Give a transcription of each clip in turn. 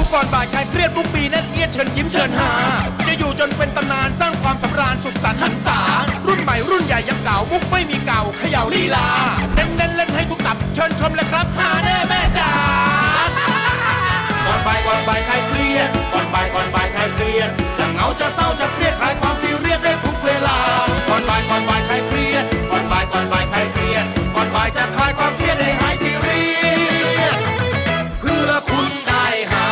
ก่อนบ่ายคลายเครียดทุกปีแน่นเอียดเชิญยิ้มเชิญหาจะอยู่จนเป็นตำนานสร้างความสำราญสุขสันต์หันษารุ่นใหม่รุ่นใหญ่ยังเก่ามุกไม่มีเก่าเขย่าลีลาเน้นเล่นให้ทุกตับเชิญชมเลยครับหาแน่แม่จ๋าก่อนบ่ายคลายเครียดก่อนบ่ายคลายเครียดจะเหงาจะเศร้าจะเครียดคลายความซีเรียสได้ทุกเวลาก่อนบ่ายคลายเครียดก่อนบ่ายคลายเครียดก่อนบ่ายจะคลายความเครียดให้หายซีเรียสเพื่อคุณได้หา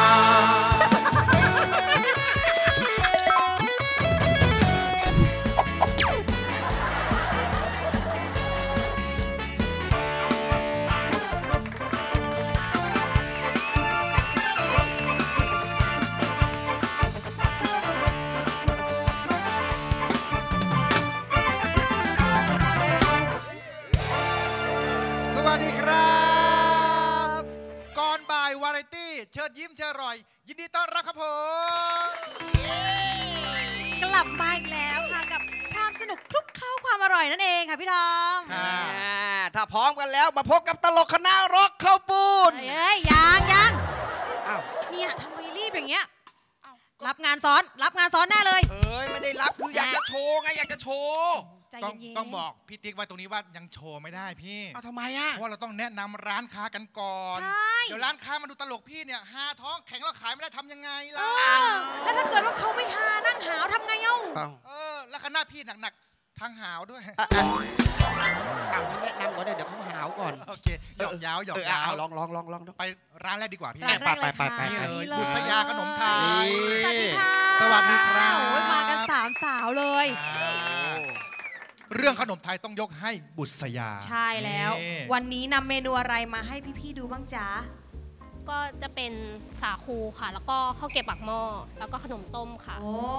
เชิญยิ้มเชิญอร่อยยินดีต้อนรับครับผมกลับมาอีกแล้วค่ะกับความสนุกคลุกเคล้าความอร่อยนั่นเองค่ะพี่ทอมถ้าพร้อมกันแล้วมาพบกับตลกคณะร็อกข้าวปูนเอ้ยยังอ้าวเนี่ยทำไมรีบอย่างเงี้ยรับงานซ้อนแน่เลยเฮ้ยไม่ได้รับคืออยากจะโชว์ไงอยากจะโชว์ต้องบอกพี่ติ๊กไว้ตรงนี้ว่ายังโชว์ไม่ได้พี่ทำไมอ่ะเพราะเราต้องแนะนำร้านค้ากันก่อนเดี๋ยวร้านค้ามาดูตลกพี่เนี่ยหาท้องแข็งแล้วขายไม่ได้ทำยังไงล่ะแล้วถ้าเกิดว่าเขาไม่หานั่งหาวทำไงเอ้าแล้วคณะพี่หนักๆทางหาวด้วยแนะนำก่อนเดี๋ยวเขาหาวก่อนโอเคหยอกยาวลองไปร้านแรกดีกว่าพี่ไปเลยบุษยาขนมไทยสวัสดีค่ะสวัสดีครับมากัน3 สาวเลยเรื่องขนมไทยต้องยกให้บุษยาใช่แล้ววันนี้นำเมนูอะไรมาให้พี่ๆดูบ้างจ๊ะก็จะเป็นสาคูค่ะแล้วก็ข้าวเกรี๊ยวปากหม้อแล้วก็ขนมต้มค่ะ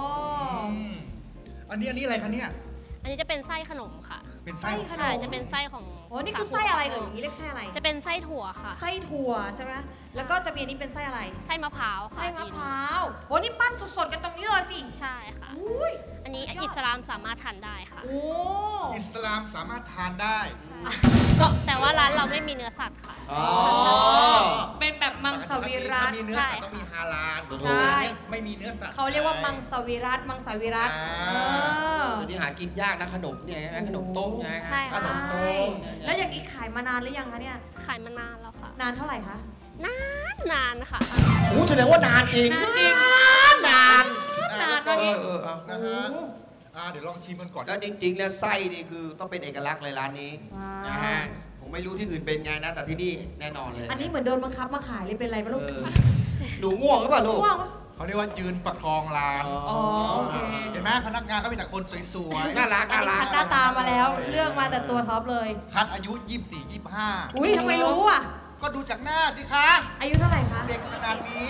อันนี้อะไรคะเนี่ยอันนี้จะเป็นไส้ขนมค่ะเป็นไส้ขนมจะเป็นไส้ของโอ้นี่คือไส้อะไรเอ่ยอย่างนี้เรียกไส้อะไรจะเป็นไส้ถั่วค่ะไส้ถั่วใช่ไหมแล้วก็จะมีอันนี้เป็นไส้อะไรไส้มะพร้าวไส้มะพร้าวโอ้นี่ปั้นสดๆกันตรงนี้เลยสิใช่ค่ะอันนี้อิสลามสามารถทานได้ค่ะอิสลามสามารถทานได้แต่ว่าร้านเราไม่มีเนื้อสัตว์ค่ะเป็นแบบมังสวิรัติมีเนื้อสัตว์ต้องมีฮาลาลใช่ไม่มีเนื้อสัตว์เขาเรียกว่ามังสวิรัติเดี๋ยวนี้หากินยากนะขนมเนี่ยใช่ไหมขนมต้มใช่ไหมขนมต้มแล้วอย่างนี้ขายมานานหรือยังคะเนี่ยขายมานานแล้วค่ะนานเท่าไหร่คะนานค่ะโอ้แสดงว่านานจริงนานนะนี่เดี๋ยวลองชิมกันก่อนแล้วจริงๆแล้วไส้นี่คือต้องเป็นเอกลักษณ์เลยร้านนี้นะฮะผมไม่รู้ที่อื่นเป็นไงนะแต่ที่นี่แน่นอนเลยอันนี้เหมือนโดนบังคับมาขายเลยเป็นไรบ้างลูกหนูง่วงหรือเปล่าลูกเขาเรียกว่ายืนประคองร้านเห็นไหมพนักงานเขามีแต่คนสวยๆน่ารักคัดหน้าตามาแล้วเลือกมาแต่ตัวท็อปเลยคัดอายุ24-25 อุ้ยทำไมรู้อ่ะก็ดูจากหน้าสิคะอายุเท่าไหร่คะเด็กขนาดนี้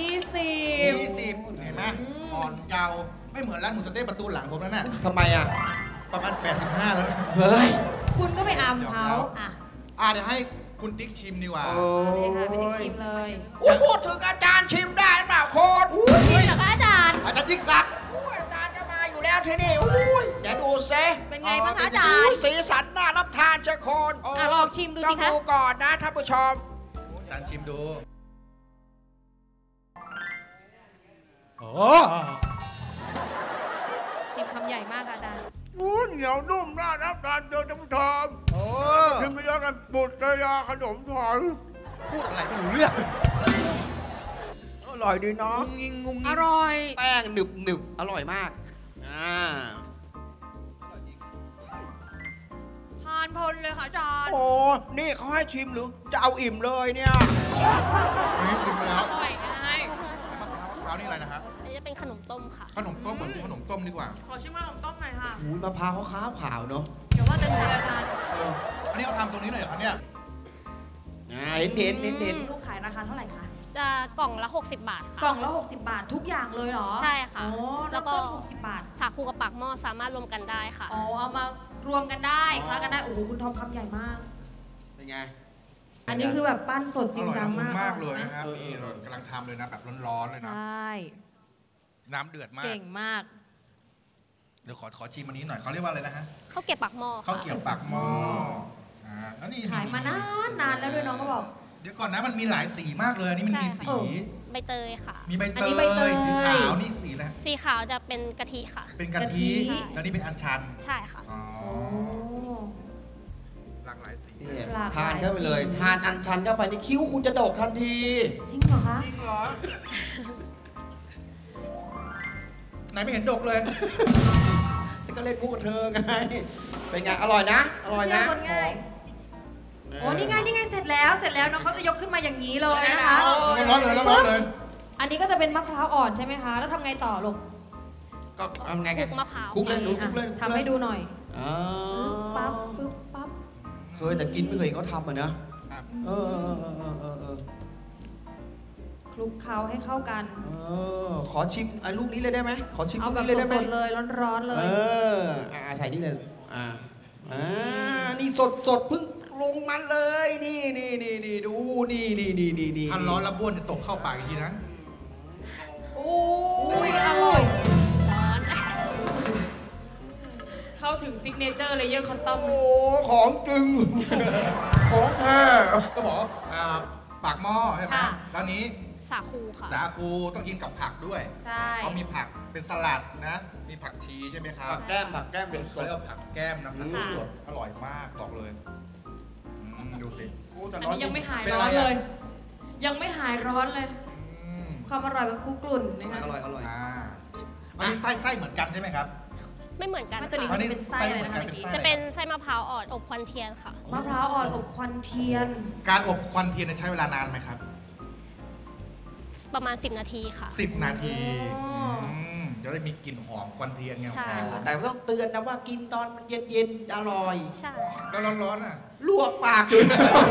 20เห็นไหมอ่อนเยาว์ไม่เหมือนร้านหมูสเต๊ะประตูหลังผมแล้วน่ะทำไมอ่ะประมาณ85แล้วเฮ้ยคุณก็ไปอามเขาเดี๋ยวให้คุณติ๊กชิมดีกว่าเลยค่ะเป็นติ๊กชิมเลยพูดถึงอาจารย์ชิมได้เปล่าโค้ดชิมเหรอคะอาจารย์ยิ่งศักดิ์อาจารย์จะมาอยู่แล้วที่นี่เดี๋ยวดูซิเป็นไงบ้างคะอาจารย์สีสันน่ารับทานเจ้าคนลองชิมดูสิคะดูก่อนนะท่านผู้ชมอาจารย์ชิมดูชิมคำใหญ่มากค่ะอาจารย์เหนียวนุ่มน่ารับทานเดินท่านผู้ชมชิมไปแล้วกันบุษยาขนมไทยพูดอะไรไม่รู้เรื่องอร่อยดีเนาะอร่อยแป้งหนึบอร่อยมากทานเพลินเลยค่ะอาจารย์โอ้นี่เขาให้ชิมหรือจะเอาอิ่มเลยเนี่ยนี่ชิมแล้วอร่อยไงมะพร้าวนี่อะไรนะครับอันนี้จะเป็นขนมต้มค่ะขนมต้มเหมือนขนมต้มดีกว่าขอชิมขนมต้มหน่อยค่ะมะพร้าวขาวเนาะเดี๋ยวว่าจะดูอาจารย์อันนี้เอาทำตรงนี้เลยเหรอเนี่ยเห็นลูกขายราคาเท่าไหร่คะจะกล่องละ60 บาทค่ะกล่องละ60 บาททุกอย่างเลยเหรอใช่ค่ะแล้วก็60 บาทสาคูกับปากหม้อสามารถรวมกันได้ค่ะเอามารวมกันได้คล้ากันได้โอ้โหคุณทองคำใหญ่มากเป็นไงอันนี้คือแบบปั้นสดจริงจังมากเลยนะครับนี่เรากำลังทำเลยนะแบบร้อนๆเลยนะใช่น้ำเดือดมากเก่งมากเดี๋ยวขอชิมอันนี้หน่อยเขาเรียกว่าอะไรนะฮะข้าวเกรี๊ยวปากหม้อข้าวเกรี๊ยวปากหม้อขายมานานแล้วด้วยน้องก็บอกเดี๋ยวก่อนนะมันมีหลายสีมากเลยอันนี้มันมีสีใบเตยค่ะมีใบอันเตนี้ใบเตยยสีขาวนี่สีอะไรสีขาวจะเป็นกะทิค่ะเป็นกะทิ แล้วนี่เป็นอัญชันใช่ค่ะอ๋อโอ้หลากหลายสีนี่หลากหลายทานเข้าไปเลย ทานอัญชันเข้าไปในคิ้วคุณจะโดกทันทีจริงเหรอคะจริงเหรอ ไหนไม่เห็นดกเลยก็เล่นพูดกับเธอไง เป็นไง อร่อยนะ อร่อยเชื่อนะคนง่าย โอ้นี่ไงนี่ไงเสร็จแล้วน้องเขาจะยกขึ้นมาอย่างนี้เลยนะคะร้อนเลยร้อนเลยอันนี้ก็จะเป็นมะพร้าวอ่อนใช่ไหมคะ แล้วทำไงต่อลูกก็ทำไงคลุกมะพร้าวคลุกเลยดูอ่ะคลุกเลยทำให้ดูหน่อยอ๋อปั๊บปึ๊บปั๊บเคยแต่กินไม่เคยเห็นเขาทำอ่ะนะครับเออคลุกเคล้าให้เข้ากันขอชิมไอ้ลูกนี้เลยได้ไหม ขอชิมเอาลูกแบบนี้เลยได้ไหมสดๆเลยร้อนๆเลเอย ใส่นี่เลย นี่สดเพิ่งลงมันเลย นี่ดูนี่ถ้าร้อนแล้วบ้วนจะตกเข้าปากอีกทีนะโอ้ยอร่อยร้อนเข้าถึงซิกเนเจอร์เลเยอร์คอนตัมโอ้ของจริง ของแท้ก็บอกว่าปากหม้อใช่ไหมค่ะแล้วนี้สาคูค่ะสาคูต้องกินกับผักด้วยใช่เขามีผักเป็นสลัดนะ มีผักชีใช่ไหมครับผักแก้มเด็ดสเขาดเรียกว่าผักแก้มนะผักค่ะสดอร่อยมากบอกเลยดูสิอันนี้ยังไม่หายเป็นร้อะอไรนอะเลย ยังไม่หายร้อนเลยอืมความอร่อยมันคุกรุ่นนะคะอร่อยอันนี้ไส้เหมือนกันใช่ไหมครับไม่เหมือนกันมันจะมีค่ะอันนี้เป็นไส้ไส้อะไรเหมือนนะกันเมื่อกี้เป็นไส้จะเป็นไส้มะพร้าวอ่อนอบควันเทียนค่ะมะพร้าวอ่อนอบควันเทียนการอบควันเทียนใช้เวลานานไหมครับประมาณ 10 นาทีค่ะ 10 นาทีอ๋ออืจะได้มีกลิ่นหอมควันเทียนไงใช่แต่ต้องเตือนนะว่ากินตอนมันเย็นๆอร่อยใช่แล้วร้อนๆอ่ะลวกปากอยู่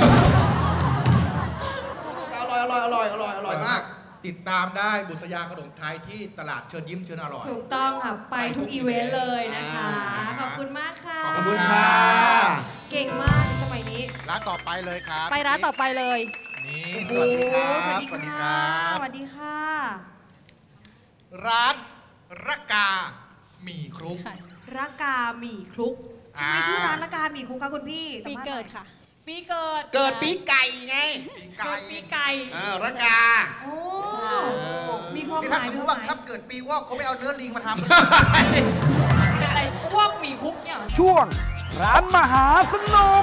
อร่อยมากติดตามได้บุษยาขนมไทยที่ตลาดเชิญยิ้มเชิญอร่อยถูกต้องค่ะ ไปทุกอีเวนต์เลยนะคะอ่าขอบคุณมากค่ะขอบขอบคุคุณณค่ะเก่งมากสมัยนี้ร้านต่อไปเลยครับไปร้านต่อไปเลยนี่สวัสดีครับโอ้สวัสดีสวัสดีค่ะครับสวัสดีค่ะร้านระกาหมี่ครุกระกาหมี่คลุกทำไมอ่าชื่อร้านระกาหมี่คลุกคะคุณพี่ปีสัมภาษณ์หน่อยเกิดค่ะปีเกิดเกิดปีไก่ไงปีเกิไก่ดปีไก่ระกาโอ้มีความนี่หถ้ามาสยมมติว่าถ้าเกิดปีวอกเขาไม่เอาเนื้อลิงมาทำเป็นอะไรพวกหมี่คลุกเนี่ยช่วงร้านมหาสนุก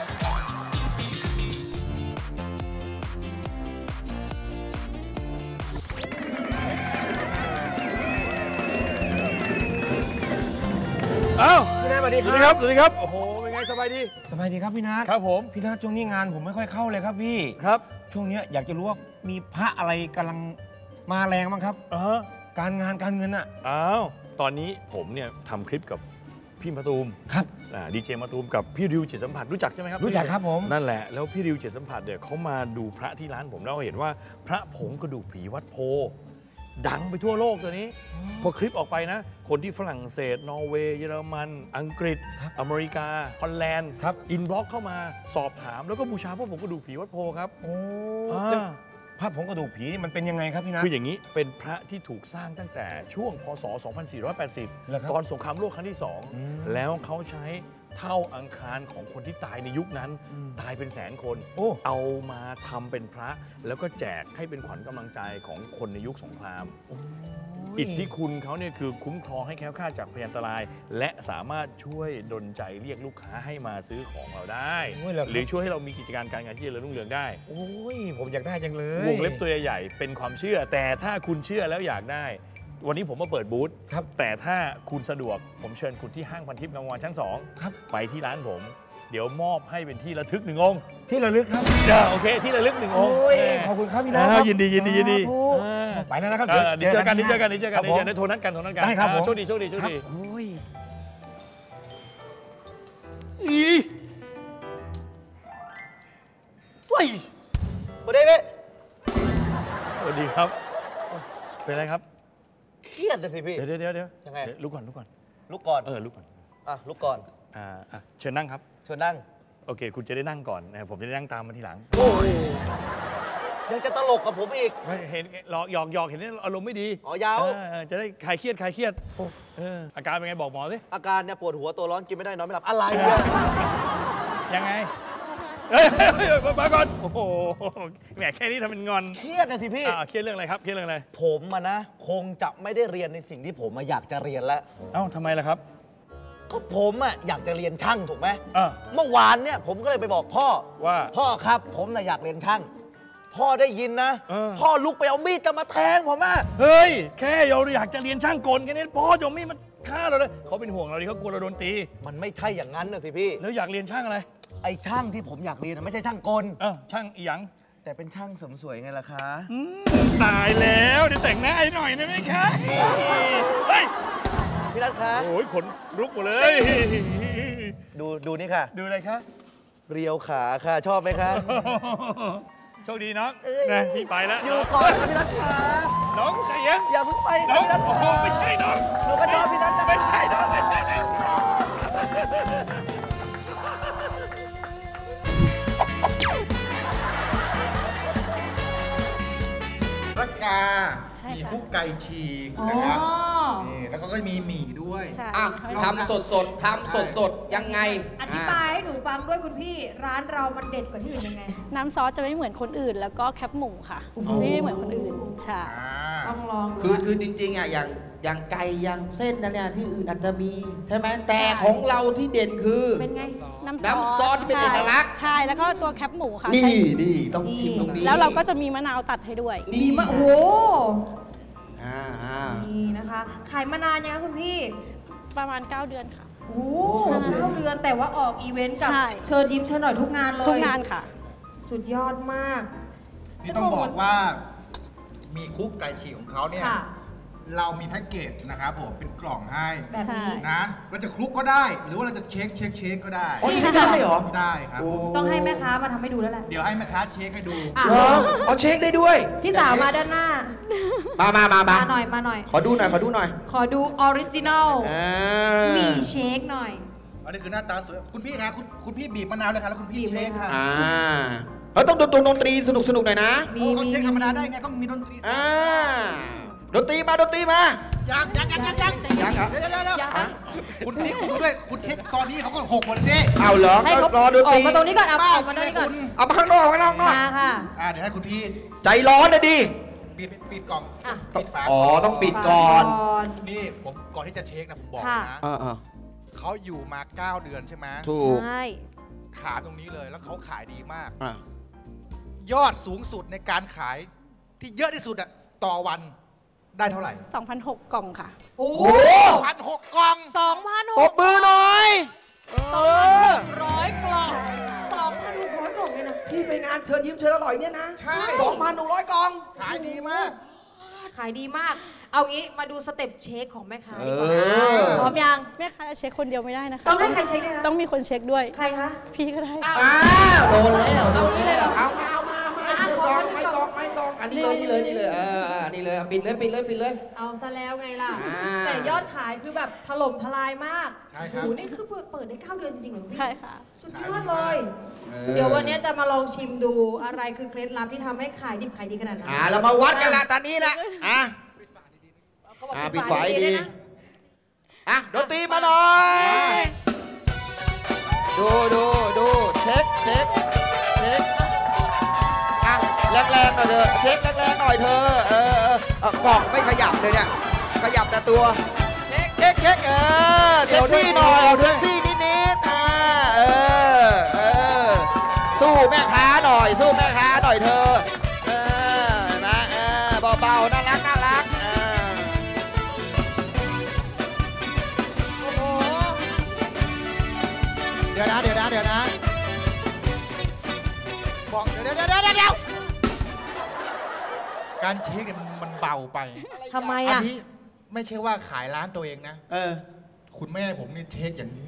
เอ้าพี่นัทสวัสดีครับ สวัสดีครับ โอ้โห เป็นไงสบายดีสบายดีครับพี่นัทครับผมพี่นัทช่วงนี้งานผมไม่ค่อยเข้าเลยครับพี่ครับช่วงเนี้ยอยากจะรู้ว่ามีพระอะไรกำลังมาแรงบ้างครับ การงานการเงินอ่ะอ้าว ตอนนี้ผมเนี่ยทำคลิปกับพี่มะตูมครับดีเจมะตูมกับพี่ริวจิตสัมผัสรู้จักใช่ไหมครับรู้จักครับผมนั่นแหละ แล้วพี่ริวจิตสัมผัสเนี่ยเขามาดูพระที่ร้านผมแล้วเห็นว่าพระผงกระดูกผีวัดโพ ดังไปทั่วโลกตัวนี้ พอคลิปออกไปนะ คนที่ฝรั่งเศส นอร์เวย์ เยอรมัน อังกฤษ อเมริกา ฮอลแลนด์ครับอินบล็อกเข้ามาสอบถามแล้วก็บูชาพระผงกระดูกผีวัดโพครับโอ้อ่าแล้วพระผงกระดูกผีนี่มันเป็นยังไงครับพี่นัทคืออย่างนี้เป็นพระที่ถูกสร้างตั้งแต่ช่วงพศเหรอครับ 2480 ตอนสงครามโลกครั้งที่ 2 แล้วเขาใช้เท่าอังคารของคนที่ตายในยุคนั้น ตายเป็นแสนคนโอ้เอามาทำเป็นพระ แล้วก็แจกให้เป็นขวัญกำลังใจของคนในยุคสงคราม อิทธิคุณเขาเนี่ยคือคุ้มครองให้แคล้วคลาดจากพยันตราย และสามารถช่วยดลใจเรียกลูกค้าให้มาซื้อของเราได้โอ้ยเหรอครับหรือช่วยให้เรามีกิจการการงานที่เจริญรุ่งเรืองได้โอ้ยผมอยากได้จังเลยวงเล็บตัวใหญ่ๆเป็นความเชื่อ แต่ถ้าคุณเชื่อแล้วอยากได้ วันนี้ผมมาเปิดบูธครับแต่ถ้าคุณสะดวกผมเชิญคุณที่ห้างพันทิพย์งามวงศ์วานชั้น 2 ครับไปที่ร้านผม เดี๋ยวมอบให้เป็นที่ระทึก1 องค์ที่ระลึกครับโอเคที่ระลึก1 องค์โอ้ยขอบคุณครับพี่นัทอ้าวยินดียินดียินดีสาธุอ่าไปแล้วนะครับเดี๋ยวเจอกันเดี๋ยวเจอกันเดี๋ยวเจอกันครับเดี๋ยวผมเจอกันโทรนัดกันโทรนัดกันได้ครับผมโชคดีโชคดีโชคครับดีโอ้ยเฮ้ยประเด็นเลยสวัสดีครับ เป็นไรครับเครียดเลยสิพี่เดี๋ยวเดี๋ยวยังไงลุกก่อนลุกก่อนลุกก่อนลุกก่อนอ่ะ ลุกก่อนเชิญนั่งครับเชิญนั่งโอเค คุณจะได้นั่งก่อนนะครับผมจะได้นั่งตามมาทีหลังโอ้ยยังจะตลกกับผมอีกเห็นหยอกเห็นอารมณ์ไม่ดีอ๋อยาวจะได้คลายเครียดอาการเป็นไงบอกหมอสิอาการเนี่ยปวดหัวตัวร้อนกินไม่ได้นอนไม่หลับอะไรเนี่ยยังไงมาก่อนโอ้โหแหมแค่นี้ทำเป็นงอนเครียดนะสิพี่เครียดเรื่องอะไรครับเครียดเรื่องอะไรผมอะนะคงจะไม่ได้เรียนในสิ่งที่ผมอยากจะเรียนแล้วเอ้าทำไมล่ะครับก็ผมอะอยากจะเรียนช่างถูกไหมอ่ะเมื่อวานเนี่ยผมก็เลยไปบอกพ่อว่าพ่อครับผมน่ะอยากเรียนช่าง พ่อได้ยินนะ พ่อลุกไปเอามีดจะมาแทงผมอะเฮ้ยแค่เราอยากจะเรียนช่างกลแค่นี้พ่อจะไม่มาฆ่าเราเลยเขาเป็นห่วงเราดิเขากลัวเราโดนตีมันไม่ใช่อย่างนั้นนะสิพี่แล้วอยากเรียนช่างอะไรไอ้ช่างที่ผมอยากเรียนน่ะไม่ใช่ช่างกลช่างอีหยังแต่เป็นช่างเสริมสวยไงล่ะคะตายแล้วเดี๋ยวแต่งหน้าให้หน่อยได้ไหมคะเฮ้ยพี่นัทคะโอ้ยขนลุกหมดเลยดูนี่ค่ะดูอะไรคะเรียวขาค่ะชอบไหมคะโชคดีน้องนะพี่ไปแล้วอยู่ก่อนค่ะพี่นัทขาน้องใจเย็นอย่าเพิ่งไปน้ค่ะองพี่นัทโอ้โหขาไม่ใช่น้องหนูก็ชอบพี่นัทนะคะไม่ใช่น้องไม่ใช่น้องรักกาใช่มีค่ะคุกไก่ฉีกนะครับนี่แล้วก็มีหมี่ด้วยใช่อ่ะทำสดๆทำสดๆยังไงอธิบายให้หนูฟังด้วยคุณพี่ ร้านเรามันเด็ดกว่าที่อื่นยังไงน้ำซอสจะไม่เหมือนคนอื่น แล้วก็แคปหมูค่ะจะไม่เหมือนคนอื่นใช่ต้องลองดูคือจริงๆอ่ะอย่างไก่อย่างเส้นนั่นเนี่ยที่อื่นอาจจะมีใช่ไหมแต่ของเราที่เด่นคือเป็นไงน้ำซอสที่เป็นเอกลักษณ์ใช่แล้วก็ตัวแคปหมูค่ะนี่ใช้นี่ต้องชิมตรงนี้แล้วเราก็จะมีมะนาวตัดให้ด้วยดีมากโอ้โหอ่านี่นะคะ ขายมานานยังคะคุณพี่ประมาณ 9 เดือนค่ะโอ้โห9 เดือนแต่ว่าออกอีเวนต์กับใช่เชิญยิ้มเชิญหน่อยทุกงานเลยทุกงานค่ะสุดยอดมากที่ต้องบอกว่ามีคุกไก่ฉีกของเขาเนี่ยค่ะเรามีแพ็กเกจนะครับผมเป็นกล่องให้แบบนี้นะเราจะคลุกก็ได้ หรือว่าเราจะเช็คก็ได้อ๋อใช้ได้เหรอได้ครับต้องให้แม่ค้ามาทำให้ดูแล้วแหละเดี๋ยวให้แม่ค้าเช็คให้ดูอ่ะเหรอเอาเช็คได้ด้วยพี่สาวมาด้านหน้ามามาหน่อยมาหน่อยขอดูหน่อย ขอดูหน่อยขอดูออริจินอลอ่ามีเชคหน่อยอันนี้คือหน้าตาสวย คุณพี่คะคุณพี่บีบมะนาวเลยค่ะแล้วคุณพี่บีบเลยเช็คค่ะอ่าแล้วต้องดนตรีสนุกหน่อยนะโอ้เขาเช็คธรรมดาได้ไงต้องมีดนตรีอ่าดนตรีมาดนตรีมายังยังเหรอเดี๋ยวยังคุณนี่คุณดูด้วยคุณเช็คตอนนี้เขาก็หกหมดสิเอาเหรอให้เขารอดนอตอรีกมาตรงนี้ก่อนเอาป้าออกมาตรงนี้ก่อนคุณเอามาข้างนอกข้างนอกมาค่ะเดี๋ยวให้คุณพี่ใจร้อนนะดิปิดกล่องอ่ะปิดฝาอ๋อต้องปิด ก่อนนี่ผมก่อนที่จะเช็คนะผมบอกค่ะนะอ่าเขาอยู่มา 9 เดือนใช่ไหมถูกใช่ถามตรงนี้เลยแล้วเขาขายดีมากอ่ะยอดสูงสุดในการขายที่เยอะที่สุดอะต่อวันได้เท่าไหร่ 2,600 กล่องค่ะโอ้โห 1,600 กล่องปรบมือหน่อย 2,600 กล่อง 2,600 กล่องเลยนะพี่ไปงานเชิญยิ้มเชิญอร่อยเนี่ยนะใช่ 2,100 กล่องขายดีมากขายดีมาก เอางี้มาดูสเต็ปเช็คของแม่ค้าดีกว่าเออพร้อมยังแม่ค้าจะเช็คคนเดียวไม่ได้นะคะต้องให้ใครเช็คด้วยคะต้องมีคนเช็คด้วยใครคะพี่ก็ได้อ้าวโดนแล้วโดนแล้วเอามาอ่ะไม่กองอันนี้เลยนี่เลยนี่เลยปิดเลยเอาซะแล้วไงล่ะอ่าแต่ยอดขายคือแบบถล่มทลายมากใช่ครับโอ้โหนี่คือเปิดได้ 9 เดือนจริงๆเหรอพี่ใช่ค่ะสุดยอดเลย เดี๋ยววันนี้จะมาลองชิมดูอะไรคือเคล็ดลับที่ทำให้ขายดิบขายดีขนาดนั้นเรามาวัดกันละตอนนี้ละเขาบอกปิดฝาให้ดีด้วยนะดนตรีมาหน่อย ดูเช็คแรงๆหน่อยเธอเช็คแรงๆหน่อยเธอกล่องไม่ขยับเลยเนี่ยขยับแต่ตัวเช็คเซ็กซี่หน่อยเซ็กซี่นิดสู้แม่ค้าหน่อยเธอเห็นไหมเบาๆน่ารักเดี๋ยวนะบอกเดี๋ยวการเช็คเนี่ยมันเบาไปทำไมอันอ่ะนี้ไม่ใช่ว่าขายร้านตัวเองนะ คุณแม่ผมนี่เช็คอย่างนี้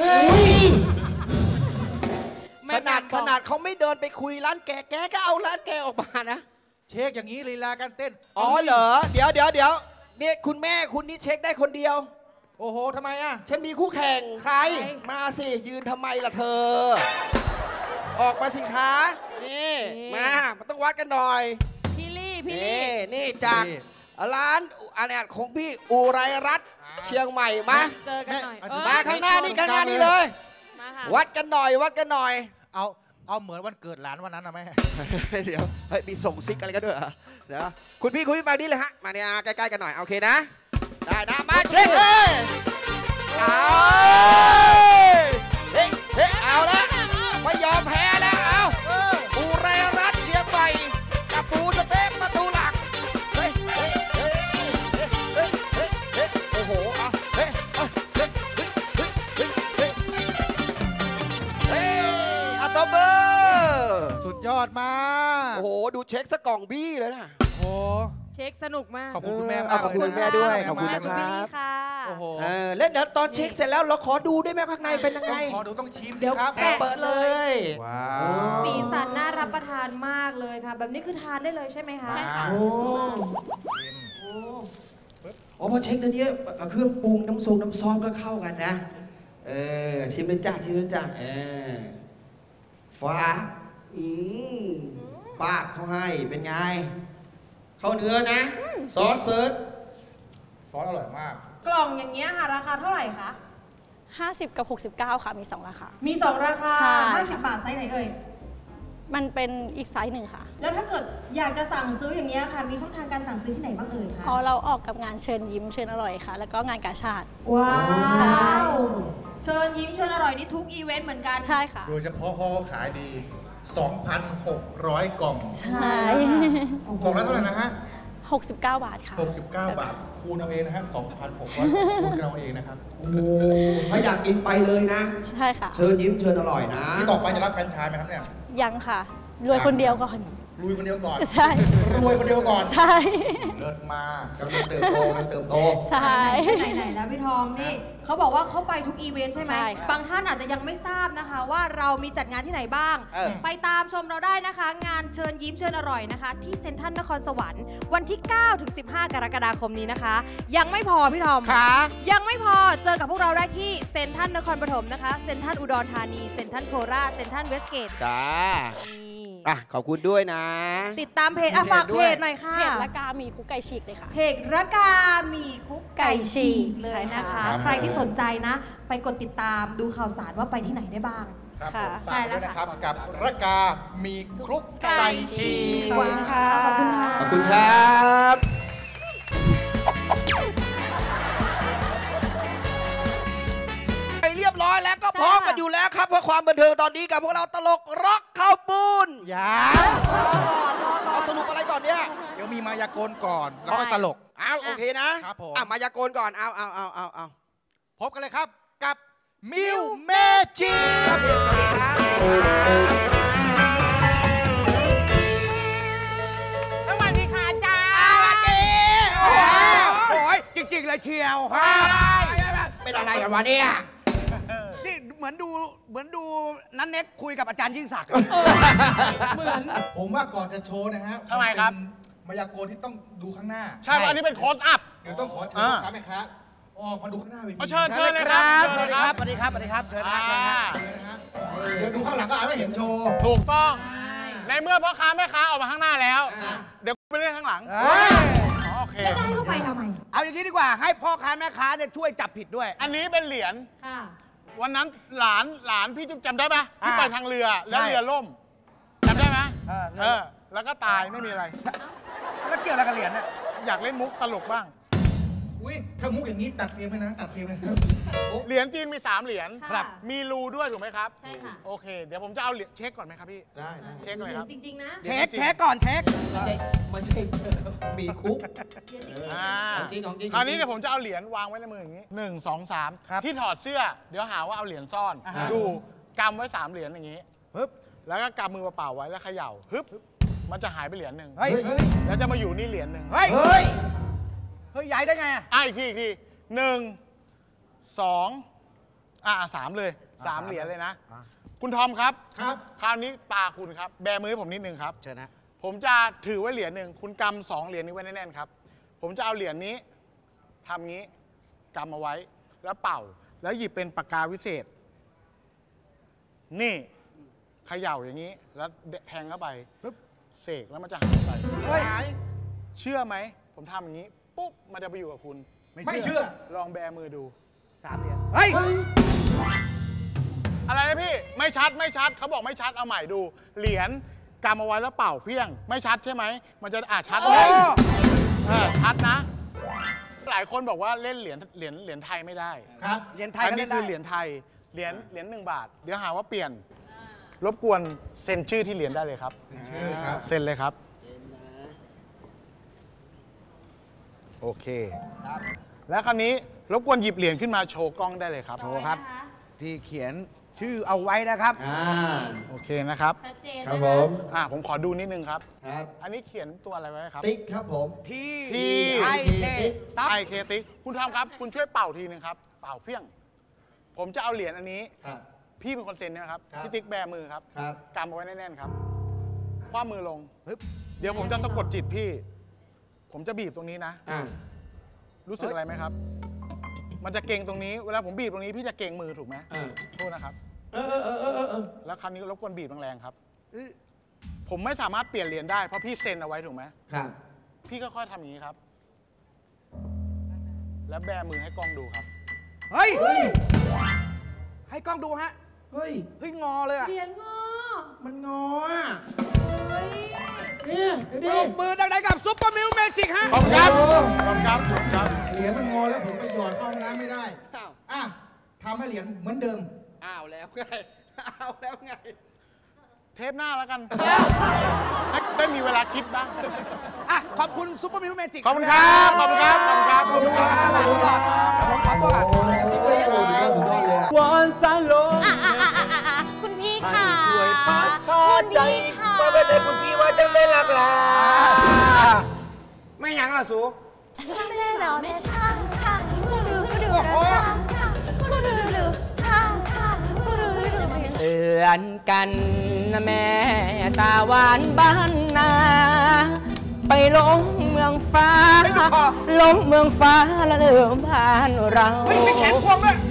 ขนาดเขาไม่เดินไปคุยร้านแกก็เอาร้านแกออกมานะเช็คอย่างนี้ลีลาการเต้นอ๋อเหรอเดี๋ยวนี่คุณแม่คุณนี่เช็คได้คนเดียวโอ้โหทำไมอ่ะฉันมีคู่แข่งใครมาสิยืนทำไมล่ะเธอ ออกมาสิคะนี่มาต้องวัดกันหน่อยพี่ลี่นี่จากร้านอันนี้ของพี่อุไรรัตน์เชียงใหม่มาเจอกันหน่อยแม่มาข้างหน้านี่เลย วัดกันหน่อยเอาเอาเหมือนวันเกิดหลานวันนั้นนะแม่เดี๋ยวเฮ้ยมีส่งซิกอะไรกันด้วยเหรอเดี๋ยวคุณพี่มานี่เลยฮะมาเนี่ยใกล้ๆกันหน่อยโอเคนะได้นะมาเช็คเลยเอาเฮ้ยเอาละไม่ยอมแพ้แล้วเอาปูเรรัตเชียงใหม่กับปูสเต็กประตูหลักเฮ้ยโอ้โหเอาเฮ้ยอะตบมือสุดยอดมากโอ้โหดูเช็คซะกล่องบี้เลยนะโอ้เช็คสนุกมากขอบคุณคุณแม่มากขอบคุณคุณแม่ด้วยเลยนะขอบคุณนะคุณคบิลรัลี่บค่ะโอ้โหเล่นเดี๋ยวตอนเช็คเสร็จแล้วเราขอดูได้ไหมข้างในเป็นยังไงขอดูต้องชิมเดี๋สิยวครับแกะเปิดเลยว้าวสีสันน่ารับประทานมากเลยค่ะ แบบนี้คือทานได้เลยใช่ไหมคะใช่ค่ะโอ้พอเช็คตัวนี้เครื่องปรุงน้ำซุปน้ำซอสก็เข้ากันนะชิมเลยจ้าฟ้าปากเขาให้เป็นไง เข้าเนื้อนะซอสเซิร์ชซอสอร่อยมากกล่องอย่างเงี้ยค่ะราคาเท่าไหร่คะ 50 กับ 69 ค่ะ มี 2 ราคามี 2 ราคาใช่ 50 บาทไซส์ไหนเอ่ยมันเป็นอีกไซส์หนึ่งค่ะแล้วถ้าเกิดอยากจะสั่งซื้ออย่างเงี้ยค่ะ มีช่องทางการสั่งซื้อที่ไหนบ้างเอ่ยคะพอเราออกกับงานเชิญยิ้มเชิญอร่อยค่ะ แล้วก็งานกาชาติว้าวใช่เชิญยิ้มเชิญอร่อยนี่ทุกอีเวนต์เหมือนกันใช่ค่ะโดยเฉพาะห่อขายดี 2,600 กล่องใช่กล่องละเท่าไหร่นะฮะ 69 บาทค่ะ 69 บาท คูณเอาเองนะฮะ 2,600 คูณกันเอาเองนะครับโอ้ถ้าอยากกินไปเลยนะใช่ค่ะเชิญยิ้มเชิญอร่อยนะนี่ต่อไปจะรับแฟรนไชส์ไหมครับเนี่ยยังค่ะ รวยคนเดียวก่อนลุยคนเดียวก่อนใช่รวยคนเดียวก่อนใช่เลิศมากกำลังเติบโตใช่ไหนๆแล้วพี่ทองนี่เขาบอกว่าเขาไปทุกอีเวนต์ใช่ไหมใช่ค่ะบางท่านอาจจะยังไม่ทราบนะคะ ว่าเรามีจัดงานที่ไหนบ้าง ไปตามชมเราได้นะคะ งานเชิญยิ้มเชิญอร่อยนะคะ ที่เซ็นทรัลนครสวรรค์วันที่ 9 ถึง 15 กรกฎาคมนี้นะคะ ยังไม่พอพี่ทอมค่ะยังไม่พอเจอกับพวกเราได้ที่เซ็นทรัลนครปฐมนะคะเซ็นทรัลอุดรธานีเซ็นทรัลโคราชเซ็นทรัลเวสเกตจ้านี่ขอบคุณด้วยนะติดตามเพจฝากเพจหน่อยค่ะเพจละกามีคุกไก่ฉีกเลยค่ะเพจระกามีคุกไก่ฉีกเลยนะคะใช่ค่ะใครที่สนใจนะ ไปกดติดตามดูข่าวสารว่าไปที่ไหนได้บ้างครับค่ะผมฝากด้วยนะครับ กับระกา มีคลุกไก่ฉีกขอบคุณค่ะขอบคุณค่ะขอบคุณครับไปเรียบร้อยแล้วก็พร้อมกันอยู่แล้วครับเพื่อความบันเทิงตอนนี้กับพวกเราตลกร็อกข้าวปูนอย่าเอาสรุปอะไรก่อนเนี่ยเดี๋ยวมีมายากลก่อน แล้วก็ตลกเอาโอเคนะครับผมมายากลก่อนเอาพบกันเลยครับกับมิวเมจิกครับสวัสดีครับสวัสดีค่ะอาจารย์สวัสดีโอ้ยจริงๆเลยเชียวค่ะเป็นอะไรกันวะเนี่ยนี่เหมือนดูนันเน็กคุยกับอาจารย์ยิ่งศักดิ์ผมว่าก่อนจะโชว์นะฮะทำไมครับนมายากลที่ต้องดูข้างหน้าใช่ว่าอันนี้เป็นโค้ดอัพเดี๋ยวต้องขอเชิญลูกค้าแม่ค้าออกมาดูข้างหน้าเวทีเชิญเลยครับสวัสดีครับ สวัสดีครับ สวัสดีครับ เชิญนะเชิญนะเดี๋ยวดูข้างหลังก็อาจไม่เห็นโชว์ถูกต้อง ในเมื่อพ่อค้าแม่ค้าออกมาข้างหน้าแล้ว เดี๋ยวไปเล่นข้างหลังโอเคแล้วจะให้เขาไปทำไมเอาอย่างนี้ดีกว่าให้พ่อค้าแม่ค้าเนี่ยช่วยจับผิดด้วยอันนี้เป็นเหรียญค่ะวันนั้นหลานพี่จุ๊บจำได้ปะที่อ่าไปทางเรือแล้วใช่เรือล่มจำได้ไหมเออแล้วก็ตายไม่มีอะไรแล้วเกี่ยวอะไรกับเหรียญเนี่ยอยากเล่นมุกตลกบ้างอุ้ยถ้ามุกอย่างนี้ตัดฟิล์มเลยนะ ตัดฟิล์มเลยครับเหรียญจีนมี 3 เหรียญครับมีรูด้วยถูกไหมครับใช่ค่ะโอเค เดี๋ยวผมจะเอาเหรียญเช็คก่อนไหมครับพี่ได้ได้เช็คเลยครับจริงๆนะเช็คก่อนเช็คไม่ใช่มีคุกอ่าของจริงของจริงคราวนี้เดี๋ยวผมจะเอาเหรียญวางไว้ในมืออย่างนี้1 2 3ที่ถอดเสื้อ เดี๋ยวหาว่าเอาเหรียญซ่อน ดูกำไว้ 3 เหรียญอย่างนี้ปึ๊บแล้วก็กำมือเปล่าๆไว้แล้วเขย่าฮึบมันจะหายไปเหรียญหนึ่งเฮ้ยแล้วจะมาอยู่นี่เหรียญหนึ่งเฮ้ยเฮ้ยเฮ้ยย้ายได้ไงอะอีกที1 2 3 เลย3 เหรียญเลยนะ คุณทอมครับครับคราวนี้ตาคุณครับ แบมือให้ผมนิดนึงครับเชิญนะผมจะถือไว้เหรียญหนึ่งคุณกำ2 เหรียญนี้ไว้แน่นๆครับ ผมจะเอาเหรียญนี้ทำงี้กำเอาไว้ แล้วเป่า แล้วหยิบเป็นปากกาวิเศษ นี่เขย่าอย่างนี้ แล้วแทงเข้าไปปุ๊บเสกแล้วมันจะหายไปเฮ้ยเชื่อไหม ผมทำอย่างนี้ปุ๊บมันจะไปอยู่กับคุณไม่เชื่อลองแบมือดู 3 เหรียญ เฮ้ยอะไรนะพี่ไม่ชัดเขาบอกไม่ชัดเอาใหม่ดูเหรียญกำเอาไว้แล้วเป่าเพี้ยงไม่ชัดใช่ไหมมันจะชัดเลยชัดนะหลายคนบอกว่าเล่นเหรียญไทยไม่ได้ครับเหรียญไทยอันก็นี้เล่นคืได้อเหรียญไทยเหรียญ1 บาทเดี๋ยวหาว่าเปลี่ยนรบกวนเซ็นชื่อที่เหรียญได้เลยครับชื่อครับเซ็นเลยครับโอเคแล้วคราวนี้รบกวนหยิบเหรียญขึ้นมาโชว์กล้องได้เลยครับโชว์ครับ ที่เขียนชื่อเอาไว้นะครับโอเคนะครับชัดเจนครับนะผคะมผมขอดูนิดนึงครับครับอันนี้เขียนตัวอะไรไว้ครับติ๊กครับผมที่ที่ไอเคตับไอเคติคุณทำครับ คุณช่วยเป่าทีนึงครับ เป่าเพี้ยง ผมจะเอาเหรียญอันนี้ครับพี่เป็นคนเซ็นนะครับครับพี่ติ๊กแบมือครับครับกำเอาไว้แน่นๆครับ คว้ามือลงปึ๊บเดี๋ยวผมจะสะกดจิตพี่ ผมจะบีบตรงนี้นะ รู้สึกอะไรไหมครับ มันจะเก่งตรงนี้ เวลาผมบีบตรงนี้พี่จะเก่งมือถูกไหมโทษนะครับ แล้วคราวนี้รบกวนบีบแรงๆครับ ผมไม่สามารถเปลี่ยนเหรียญได้เพราะพี่เซ็นเอาไว้ถูกไหมครับพี่ก็ค่อยทำอย่างนี้ครับ แล้วแบมือให้กล้องดูครับเฮ้ย ให้กล้องดูฮะเฮ้ยเฮ้ยงอเลยอะเหรียญงอมันงออ่ะเฮ้ยเนี่ยเดี๋ยวปรดิบมือดังๆกับซุปเปอร์มิลเมจิกฮะขอบคุณครับ ขอบคุณครับ ขอบคุณครับเหรียญมันงอแล้วผมไปหยอดเข้าห้องน้ำไม่ได้อ้าวอ่ะทำให้เหรียญเหมือนเดิมอ้าวแล้วไง อ้าวแล้วไงเทปหน้าแล้วกัน ให้ได้มีเวลาคิดบ้างอ่ะ ขอบคุณซุปเปอร์มิลเมจิกขอบคุณครับ ขอบคุณครับ ขอบคุณครับ ขอบคุณครับผมขอตัวก่อนวอนสายลมคุณพี่ให้ค่ะช่วยพัดพาคุณใจพี่ค่ะมาเป็นไอ้คุณพี่ว่าจังได้หลากหลายไม่หยังล่ะสูช่างได้แล้วเนี่ยช่างดูช่างดูช่างดูเตือนกันนะแม่ตาหวานบ้านนาไปลงเมืองฟ้า ลงเมืองฟ้าแล้วเดิมผ่านเราเฮ้ยไม่แขนควงด้วย